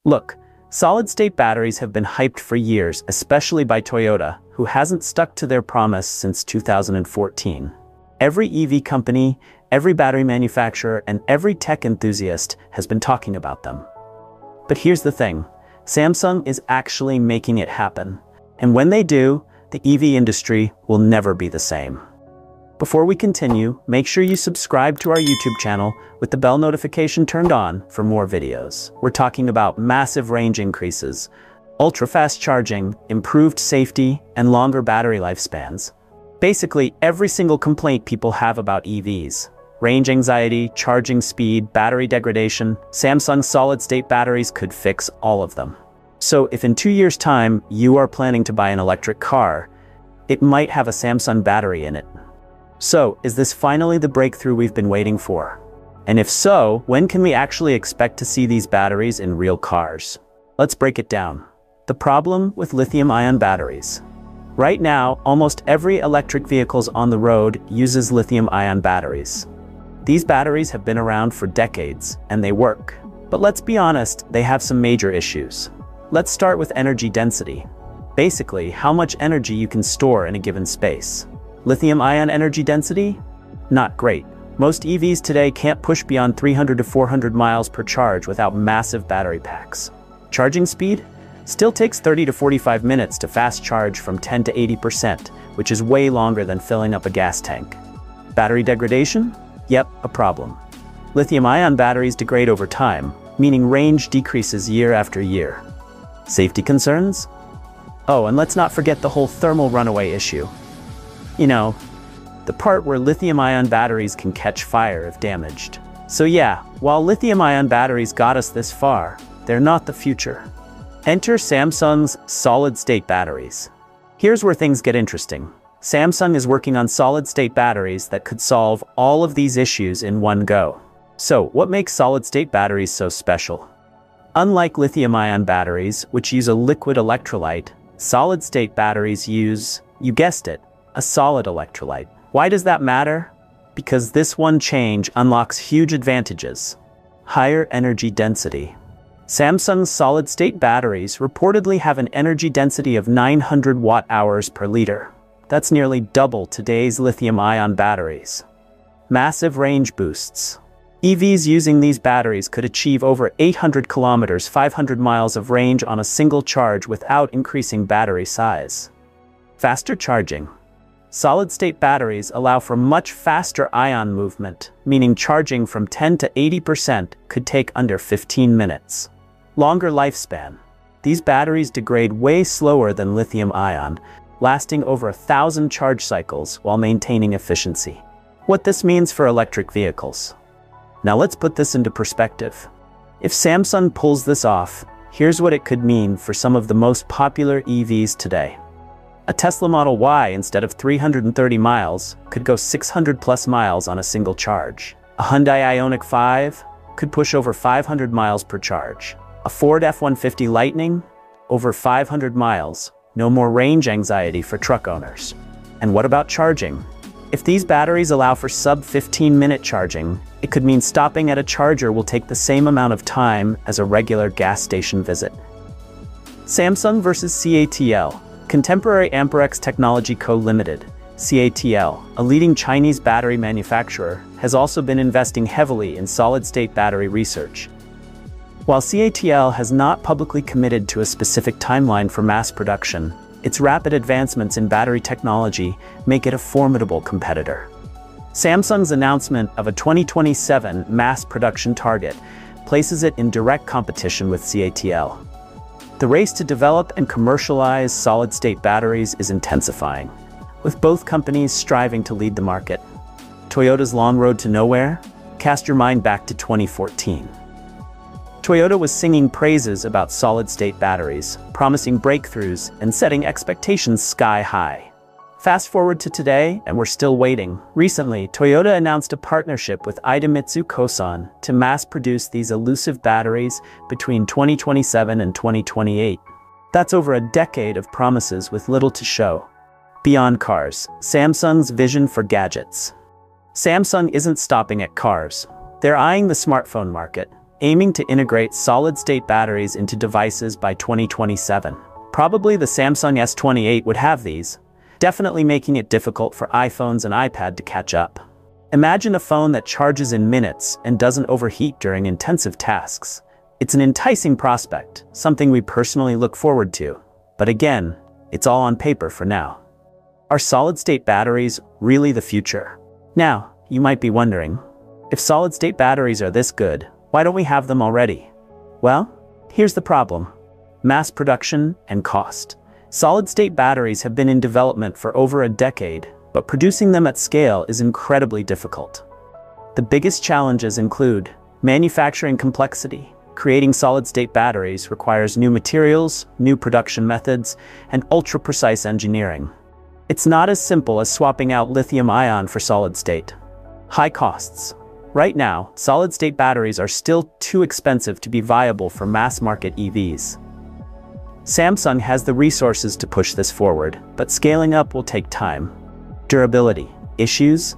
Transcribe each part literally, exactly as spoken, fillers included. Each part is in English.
Look, solid-state batteries have been hyped for years, especially by Toyota, who hasn't stuck to their promise since two thousand fourteen. Every E V company, every battery manufacturer, and every tech enthusiast has been talking about them. But here's the thing, Samsung is actually making it happen. And when they do, the E V industry will never be the same. Before we continue, make sure you subscribe to our YouTube channel with the bell notification turned on for more videos. We're talking about massive range increases, ultra-fast charging, improved safety, and longer battery lifespans. Basically, every single complaint people have about E Vs. Range anxiety, charging speed, battery degradation, Samsung's solid-state batteries could fix all of them. So if in two years' time you are planning to buy an electric car, it might have a Samsung battery in it. So, is this finally the breakthrough we've been waiting for? And if so, when can we actually expect to see these batteries in real cars? Let's break it down. The problem with lithium-ion batteries. Right now, almost every electric vehicle on the road uses lithium-ion batteries. These batteries have been around for decades, and they work. But let's be honest, they have some major issues. Let's start with energy density. Basically, how much energy you can store in a given space. Lithium-ion energy density? Not great. Most E Vs today can't push beyond three hundred to four hundred miles per charge without massive battery packs. Charging speed? Still takes thirty to forty-five minutes to fast charge from ten to eighty percent, which is way longer than filling up a gas tank. Battery degradation? Yep, a problem. Lithium-ion batteries degrade over time, meaning range decreases year after year. Safety concerns? Oh, and let's not forget the whole thermal runaway issue. You know, the part where lithium-ion batteries can catch fire if damaged. So yeah, while lithium-ion batteries got us this far, they're not the future. Enter Samsung's solid-state batteries. Here's where things get interesting. Samsung is working on solid-state batteries that could solve all of these issues in one go. So, what makes solid-state batteries so special? Unlike lithium-ion batteries, which use a liquid electrolyte, solid-state batteries use, you guessed it, a solid electrolyte. Why does that matter? Because this one change unlocks huge advantages. Higher energy density. Samsung's solid-state batteries reportedly have an energy density of nine hundred watt hours per liter. That's nearly double today's lithium-ion batteries. Massive range boosts. E Vs using these batteries could achieve over eight hundred kilometers, five hundred miles of range on a single charge without increasing battery size. Faster charging. Solid-state batteries allow for much faster ion movement, meaning charging from ten to eighty percent could take under fifteen minutes. Longer lifespan. These batteries degrade way slower than lithium-ion, lasting over a thousand charge cycles while maintaining efficiency. What this means for electric vehicles. Now let's put this into perspective. If Samsung pulls this off, here's what it could mean for some of the most popular E Vs today. A Tesla Model Y, instead of three hundred thirty miles, could go six hundred plus miles on a single charge. A Hyundai Ioniq five could push over five hundred miles per charge. A Ford F one fifty Lightning? Over five hundred miles. No more range anxiety for truck owners. And what about charging? If these batteries allow for sub fifteen minute charging, it could mean stopping at a charger will take the same amount of time as a regular gas station visit. Samsung versus C A T L. Contemporary Amperex Technology Co. Limited, C A T L, a leading Chinese battery manufacturer, has also been investing heavily in solid-state battery research. While C A T L has not publicly committed to a specific timeline for mass production, its rapid advancements in battery technology make it a formidable competitor. Samsung's announcement of a twenty twenty-seven mass production target places it in direct competition with C A T L. The race to develop and commercialize solid-state batteries is intensifying, with both companies striving to lead the market. Toyota's long road to nowhere? Cast your mind back to twenty fourteen. Toyota was singing praises about solid-state batteries, promising breakthroughs and setting expectations sky high. Fast forward to today, and we're still waiting. Recently, Toyota announced a partnership with Idemitsu Kosan to mass-produce these elusive batteries between twenty twenty-seven and twenty twenty-eight. That's over a decade of promises with little to show. Beyond cars, Samsung's vision for gadgets. Samsung isn't stopping at cars. They're eyeing the smartphone market. aiming to integrate solid-state batteries into devices by twenty twenty-seven. Probably the Samsung S twenty-eight would have these, definitely making it difficult for iPhones and iPad to catch up. Imagine a phone that charges in minutes and doesn't overheat during intensive tasks. It's an enticing prospect, something we personally look forward to. But again, it's all on paper for now. Are solid-state batteries really the future? Now, you might be wondering, if solid-state batteries are this good, why don't we have them already? Well, here's the problem: mass production and cost. Solid-state batteries have been in development for over a decade, but producing them at scale is incredibly difficult. The biggest challenges include manufacturing complexity. Creating solid-state batteries requires new materials, new production methods, and ultra-precise engineering. It's not as simple as swapping out lithium-ion for solid-state. High costs. Right now, solid-state batteries are still too expensive to be viable for mass-market E Vs. Samsung has the resources to push this forward, but scaling up will take time. Durability issues.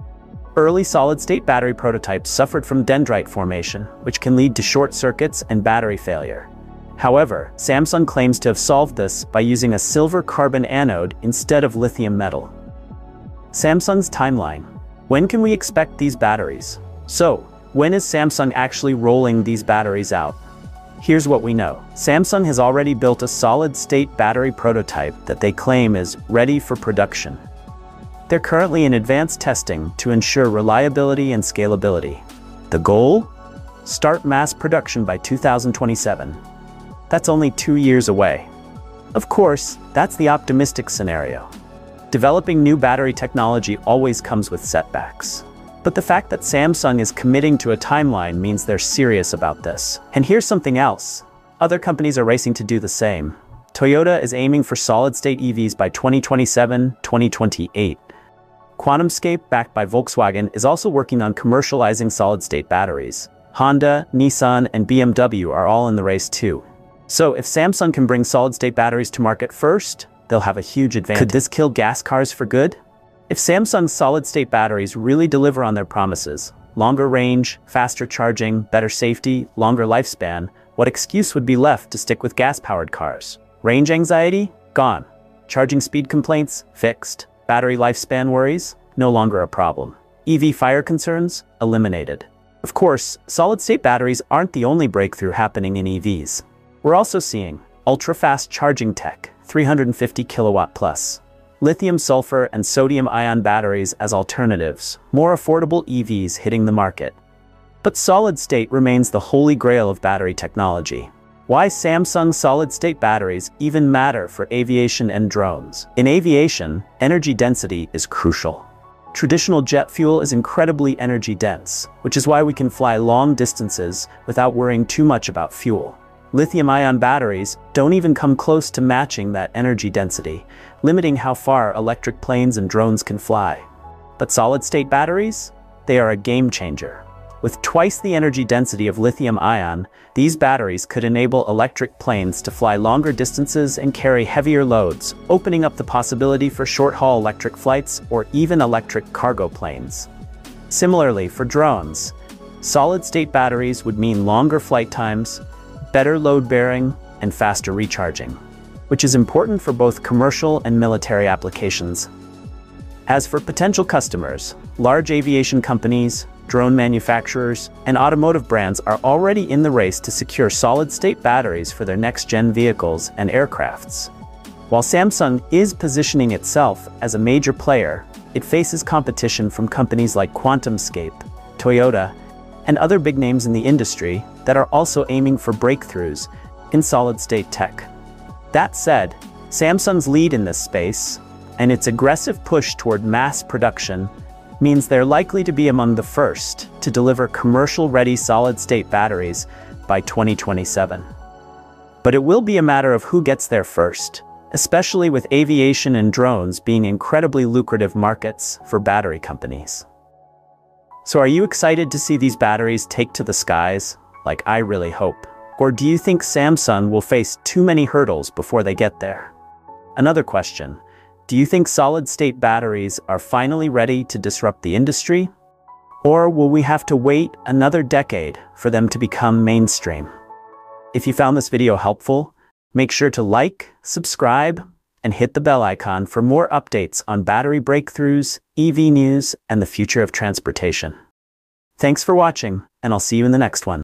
Early solid-state battery prototypes suffered from dendrite formation, which can lead to short circuits and battery failure. However, Samsung claims to have solved this by using a silver carbon anode instead of lithium metal. Samsung's timeline. When can we expect these batteries? So, when is Samsung actually rolling these batteries out? Here's what we know. Samsung has already built a solid-state battery prototype that they claim is ready for production. They're currently in advanced testing to ensure reliability and scalability. The goal? Start mass production by two thousand twenty-seven. That's only two years away. Of course, that's the optimistic scenario. Developing new battery technology always comes with setbacks. But the fact that Samsung is committing to a timeline means they're serious about this. And here's something else. Other companies are racing to do the same. Toyota is aiming for solid-state E Vs by twenty twenty-seven, twenty twenty-eight. QuantumScape, backed by Volkswagen, is also working on commercializing solid-state batteries. Honda, Nissan, and B M W are all in the race too. So if Samsung can bring solid-state batteries to market first, they'll have a huge advantage. Could this kill gas cars for good? If Samsung's solid-state batteries really deliver on their promises, longer range, faster charging, better safety, longer lifespan, what excuse would be left to stick with gas-powered cars? Range anxiety? Gone. Charging speed complaints? Fixed. Battery lifespan worries? No longer a problem. E V fire concerns? Eliminated. Of course, solid-state batteries aren't the only breakthrough happening in E Vs. We're also seeing ultra-fast charging tech, three hundred fifty kilowatt plus, lithium sulfur and sodium-ion batteries as alternatives, more affordable E Vs hitting the market. But solid-state remains the holy grail of battery technology. Why Samsung solid-state batteries even matter for aviation and drones? In aviation, energy density is crucial. Traditional jet fuel is incredibly energy dense, which is why we can fly long distances without worrying too much about fuel. Lithium-ion batteries don't even come close to matching that energy density, limiting how far electric planes and drones can fly. But solid-state batteries? They are a game changer. With twice the energy density of lithium-ion, these batteries could enable electric planes to fly longer distances and carry heavier loads, opening up the possibility for short-haul electric flights or even electric cargo planes. Similarly, for drones, solid-state batteries would mean longer flight times, better load bearing, and faster recharging, which is important for both commercial and military applications. As for potential customers, large aviation companies, drone manufacturers, and automotive brands are already in the race to secure solid-state batteries for their next-gen vehicles and aircrafts. While Samsung is positioning itself as a major player, it faces competition from companies like QuantumScape, Toyota, and other big names in the industry that are also aiming for breakthroughs in solid-state tech. That said, Samsung's lead in this space and its aggressive push toward mass production means they're likely to be among the first to deliver commercial-ready solid-state batteries by twenty twenty-seven. But it will be a matter of who gets there first, especially with aviation and drones being incredibly lucrative markets for battery companies. So are you excited to see these batteries take to the skies, like I really hope? Or do you think Samsung will face too many hurdles before they get there? Another question, do you think solid-state batteries are finally ready to disrupt the industry? Or will we have to wait another decade for them to become mainstream? If you found this video helpful, make sure to like, subscribe, and hit the bell icon for more updates on battery breakthroughs, E V news, and the future of transportation. Thanks for watching, and I'll see you in the next one.